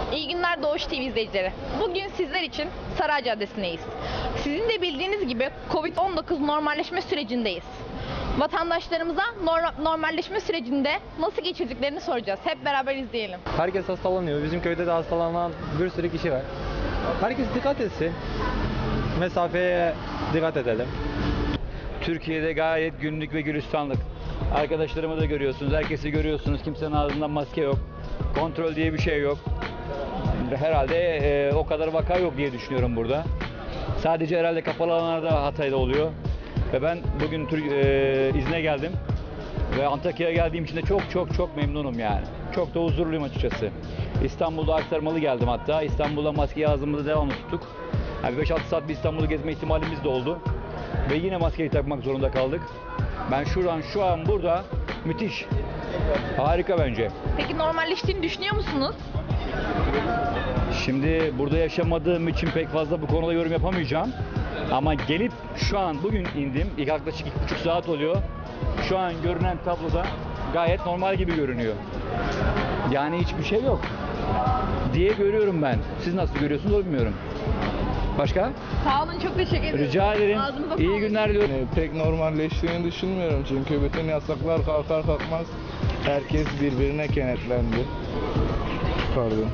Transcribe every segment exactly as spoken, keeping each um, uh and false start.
İyi günler Doğuş T V izleyicileri. Bugün sizler için Saray Caddesi'ndeyiz. Sizin de bildiğiniz gibi Covid on dokuz normalleşme sürecindeyiz. Vatandaşlarımıza nor- normalleşme sürecinde nasıl geçirdiklerini soracağız. Hep beraber izleyelim. Herkes hastalanıyor. Bizim köyde de hastalanan bir sürü kişi var. Herkes dikkat etsin. Mesafeye dikkat edelim. Türkiye'de gayet günlük ve gülistanlık. Arkadaşlarımı da görüyorsunuz, herkesi görüyorsunuz. Kimsenin ağzında maske yok. Kontrol diye bir şey yok. Herhalde e, o kadar vaka yok diye düşünüyorum burada. Sadece herhalde kapalı alanlarda Hatay'da oluyor. Ve ben bugün Türk, e, izne geldim. Ve Antakya'ya geldiğim için de çok çok çok memnunum yani. Çok da huzurluyum açıkçası. İstanbul'da aktarmalı geldim hatta. İstanbul'da maskeyi ağzımızda devamlı tuttuk. Yani beş altı saat bir İstanbul'u gezme ihtimalimiz de oldu. Ve yine maskeyi takmak zorunda kaldık. Ben şuradan şu an burada müthiş. Harika bence. Peki normalleştiğini düşünüyor musunuz? Şimdi burada yaşamadığım için pek fazla bu konuda yorum yapamayacağım. Ama gelip şu an bugün indim. İlk yaklaşık iki buçuk saat oluyor. Şu an görünen tabloda gayet normal gibi görünüyor. Yani hiçbir şey yok diye görüyorum ben. Siz nasıl görüyorsunuz bilmiyorum. Başka? Sağ olun, çok teşekkür ederim. Rica ederim. Ağzınıza İyi sağlık. günler diliyorum. Yani pek normalleştiğini düşünmüyorum çünkü bütün yasaklar kalkar kalkmaz herkes birbirine kenetlendi. Pardon.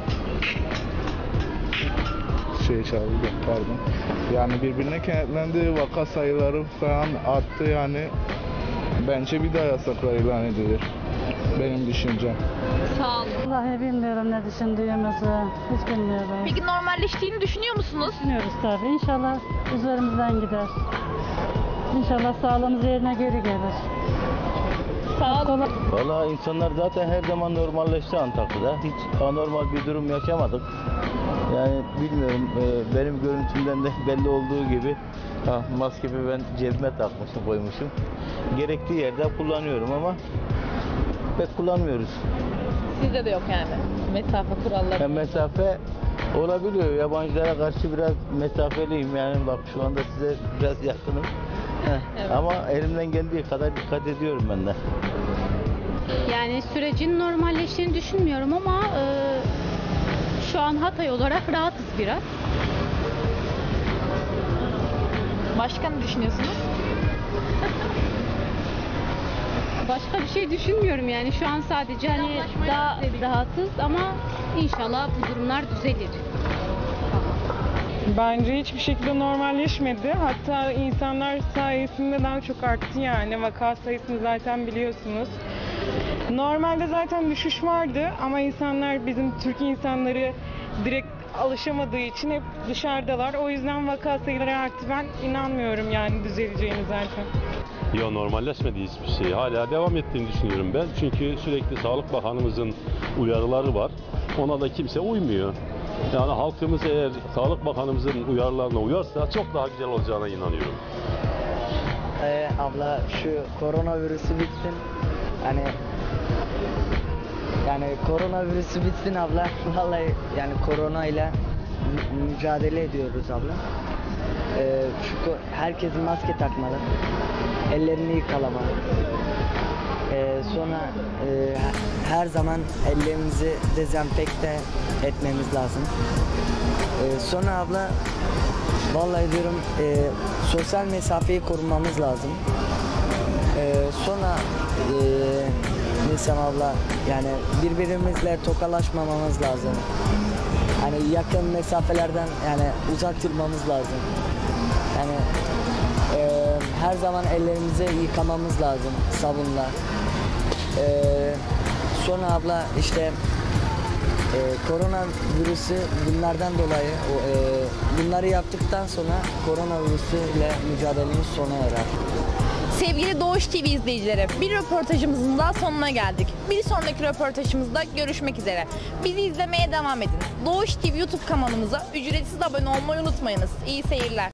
Şey çaldı, pardon. Yani birbirine kenetlendi, vaka sayıları falan arttı yani. Bence bir daha yasaklar ilan edilir. Benim düşüncem. Sağ olun. Vallahi bilmiyorum ne düşündüğümüzü. Hiç bilmiyorum. Peki normalleştiğini düşünüyor musunuz? Düşünüyoruz tabii. İnşallah üzerimizden gider. İnşallah sağlığımız yerine geri gelir. Sağ olun. Valla insanlar zaten her zaman normalleşti Antakya'da. Hiç anormal bir durum yaşamadık. Yani bilmiyorum, e, benim görüntümden de belli olduğu gibi ha, maskemi ben cebime takmışım, koymuşum. Gerektiği yerde kullanıyorum ama pek kullanmıyoruz. Sizde de yok yani mesafe kuralları. Yani mesafe olabiliyor. Yabancılara karşı biraz mesafeliyim. Yani bak şu anda size biraz yakınım. Heh, Evet. Ama elimden geldiği kadar dikkat ediyorum ben de. Yani sürecin normalleştiğini düşünmüyorum ama e, şu an Hatay olarak rahatız biraz. Başka ne düşünüyorsunuz? Başka bir şey düşünmüyorum yani şu an sadece hani daha rahatız ama inşallah bu durumlar düzelir. Bence hiçbir şekilde normalleşmedi. Hatta insanlar sayesinde daha çok arttı yani. Vaka sayısını zaten biliyorsunuz. Normalde zaten düşüş vardı ama insanlar, bizim Türk insanları direkt alışamadığı için hep dışarıdalar. O yüzden vaka sayıları arttı. Ben inanmıyorum yani düzeleceğini zaten. Ya normalleşmedi hiçbir şey. Hala devam ettiğini düşünüyorum ben. Çünkü sürekli Sağlık Bakanımızın uyarıları var. Ona da kimse uymuyor. Yani halkımız eğer Sağlık Bakanımızın uyarılarına uyarsa çok daha güzel olacağına inanıyorum. Ee, abla şu koronavirüsü bitsin. Hani yani koronavirüsü bitsin abla. Vallahi yani korona ile mü- mücadele ediyoruz abla. Ee, şu ko- herkes maske takmalı. Ellerini yıkalamalı. Ee, sonra e, he- her zaman ellerimizi dezenfekte etmemiz lazım. Ee, sonra abla vallahi diyorum e, sosyal mesafeyi korumamız lazım. Ee, sonra e, Nisan abla yani birbirimizle tokalaşmamamız lazım. Hani yakın mesafelerden yani uzak durmamız lazım. Yani e, her zaman ellerimizi yıkamamız lazım sabunla. E, sonra abla işte e, koronavirüsü bunlardan dolayı o, e, bunları yaptıktan sonra koronavirüsüyle mücadelemiz sona erer. Sevgili Doğuş T V izleyicileri, bir röportajımızın daha sonuna geldik. Bir sonraki röportajımızda görüşmek üzere. Bizi izlemeye devam edin. Doğuş T V YouTube kanalımıza ücretsiz abone olmayı unutmayınız. İyi seyirler.